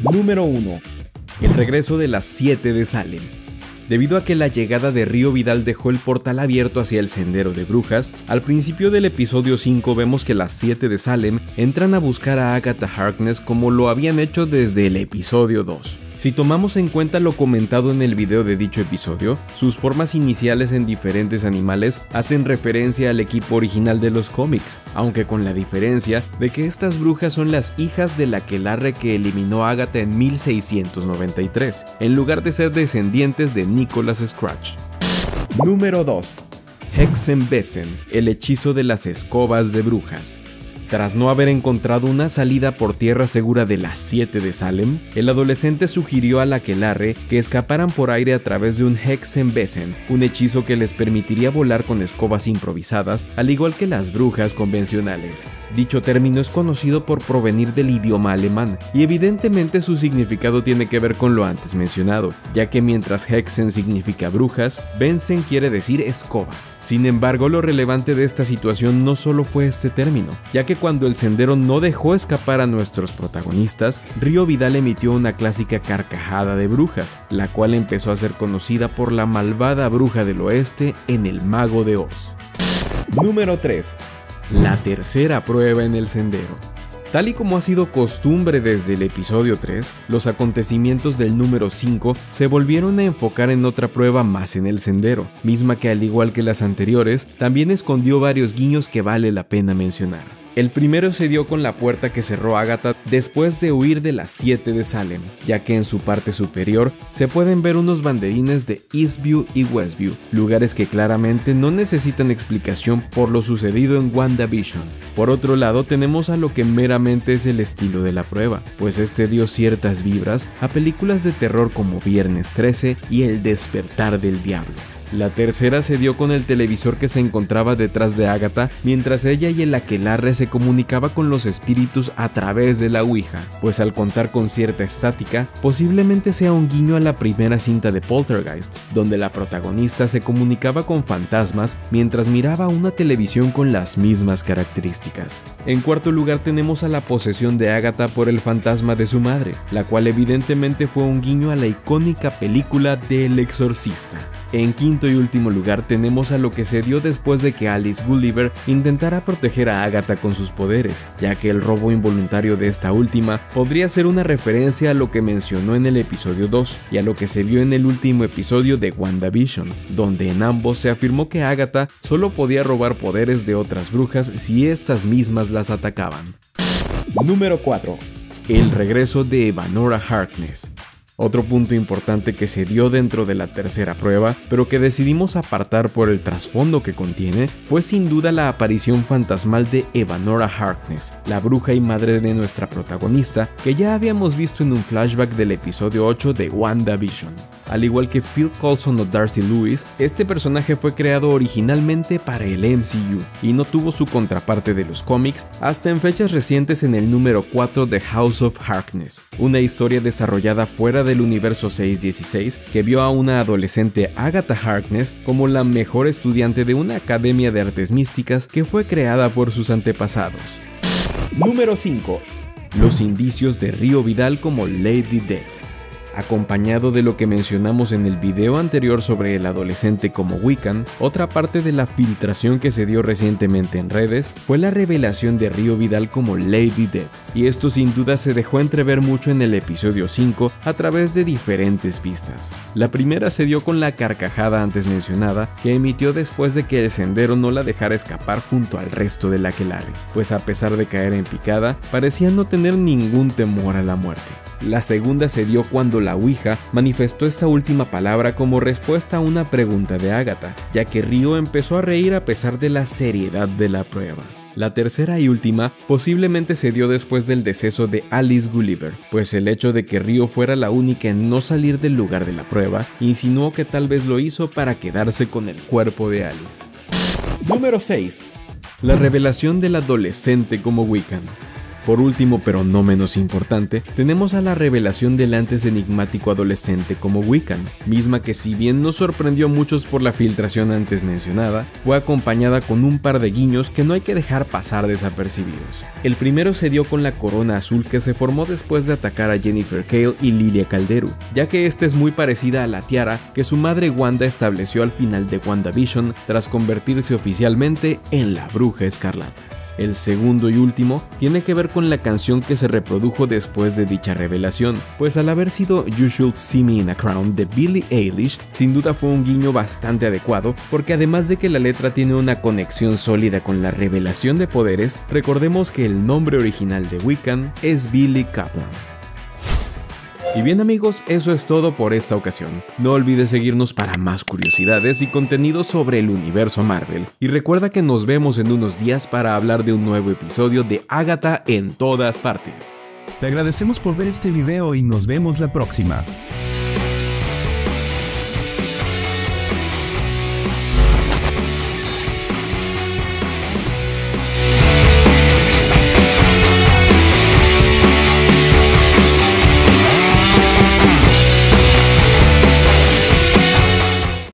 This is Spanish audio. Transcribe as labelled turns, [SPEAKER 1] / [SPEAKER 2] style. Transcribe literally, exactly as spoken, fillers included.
[SPEAKER 1] Número uno. El regreso de las siete de Salem. Debido a que la llegada de Río Vidal dejó el portal abierto hacia el Sendero de Brujas, al principio del episodio cinco vemos que las siete de Salem entran a buscar a Agatha Harkness como lo habían hecho desde el episodio dos. Si tomamos en cuenta lo comentado en el video de dicho episodio, sus formas iniciales en diferentes animales hacen referencia al equipo original de los cómics, aunque con la diferencia de que estas brujas son las hijas del aquelarre que eliminó a Agatha en mil seiscientos noventa y tres, en lugar de ser descendientes de Nicholas Scratch. Número dos. Hexenbesen, el hechizo de las escobas de brujas. Tras no haber encontrado una salida por tierra segura de las siete de Salem, el adolescente sugirió al aquelarre que escaparan por aire a través de un Hexenbesen, un hechizo que les permitiría volar con escobas improvisadas, al igual que las brujas convencionales. Dicho término es conocido por provenir del idioma alemán, y evidentemente su significado tiene que ver con lo antes mencionado, ya que mientras Hexen significa brujas, Bensen quiere decir escoba. Sin embargo, lo relevante de esta situación no solo fue este término, ya que cuando el sendero no dejó escapar a nuestros protagonistas, Río Vidal emitió una clásica carcajada de brujas, la cual empezó a ser conocida por la malvada bruja del oeste en El Mago de Oz. Número tres. La tercera prueba en el sendero. Tal y como ha sido costumbre desde el episodio tres, los acontecimientos del número cinco se volvieron a enfocar en otra prueba más en el sendero, misma que al igual que las anteriores, también escondió varios guiños que vale la pena mencionar. El primero se dio con la puerta que cerró Agatha después de huir de las siete de Salem, ya que en su parte superior se pueden ver unos banderines de Eastview y Westview, lugares que claramente no necesitan explicación por lo sucedido en WandaVision. Por otro lado, tenemos a lo que meramente es el estilo de la prueba, pues este dio ciertas vibras a películas de terror como Viernes trece y El Despertar del Diablo. La tercera se dio con el televisor que se encontraba detrás de Agatha mientras ella y el aquelarre se comunicaba con los espíritus a través de la Ouija, pues al contar con cierta estática, posiblemente sea un guiño a la primera cinta de Poltergeist, donde la protagonista se comunicaba con fantasmas mientras miraba una televisión con las mismas características. En cuarto lugar tenemos a la posesión de Agatha por el fantasma de su madre, la cual evidentemente fue un guiño a la icónica película de El Exorcista. En quinto y último lugar tenemos a lo que se dio después de que Alice Gulliver intentara proteger a Agatha con sus poderes, ya que el robo involuntario de esta última podría ser una referencia a lo que mencionó en el episodio dos y a lo que se vio en el último episodio de WandaVision, donde en ambos se afirmó que Agatha solo podía robar poderes de otras brujas si estas mismas las atacaban. Número cuatro. El regreso de Evanora Harkness. Otro punto importante que se dio dentro de la tercera prueba, pero que decidimos apartar por el trasfondo que contiene, fue sin duda la aparición fantasmal de Evanora Harkness, la bruja y madre de nuestra protagonista, que ya habíamos visto en un flashback del episodio ocho de WandaVision. Al igual que Phil Coulson o Darcy Lewis, este personaje fue creado originalmente para el M C U y no tuvo su contraparte de los cómics hasta en fechas recientes en el número cuatro de House of Harkness, una historia desarrollada fuera del universo seiscientos dieciséis que vio a una adolescente Agatha Harkness como la mejor estudiante de una academia de artes místicas que fue creada por sus antepasados. Número cinco. Los indicios de Río Vidal como Lady Death. Acompañado de lo que mencionamos en el video anterior sobre el adolescente como Wiccan, otra parte de la filtración que se dio recientemente en redes fue la revelación de Río Vidal como Lady Death, y esto sin duda se dejó entrever mucho en el episodio cinco a través de diferentes pistas. La primera se dio con la carcajada antes mencionada que emitió después de que el sendero no la dejara escapar junto al resto del aquelarre, pues a pesar de caer en picada, parecía no tener ningún temor a la muerte. La segunda se dio cuando la Ouija manifestó esta última palabra como respuesta a una pregunta de Agatha, ya que Río empezó a reír a pesar de la seriedad de la prueba. La tercera y última posiblemente se dio después del deceso de Alice Gulliver, pues el hecho de que Río fuera la única en no salir del lugar de la prueba insinuó que tal vez lo hizo para quedarse con el cuerpo de Alice. Número seis. La revelación del adolescente como Wiccan. Por último, pero no menos importante, tenemos a la revelación del antes enigmático adolescente como Wiccan, misma que si bien nos sorprendió a muchos por la filtración antes mencionada, fue acompañada con un par de guiños que no hay que dejar pasar desapercibidos. El primero se dio con la corona azul que se formó después de atacar a Jennifer Kale y Lilia Calderu, ya que esta es muy parecida a la tiara que su madre Wanda estableció al final de WandaVision tras convertirse oficialmente en la Bruja Escarlata. El segundo y último tiene que ver con la canción que se reprodujo después de dicha revelación, pues al haber sido You Should See Me in a Crown de Billie Eilish, sin duda fue un guiño bastante adecuado, porque además de que la letra tiene una conexión sólida con la revelación de poderes, recordemos que el nombre original de Wiccan es Billy Kaplan. Y bien amigos, eso es todo por esta ocasión. No olvides seguirnos para más curiosidades y contenido sobre el universo Marvel. Y recuerda que nos vemos en unos días para hablar de un nuevo episodio de Agatha en todas partes.
[SPEAKER 2] Te agradecemos por ver este video y nos vemos la próxima.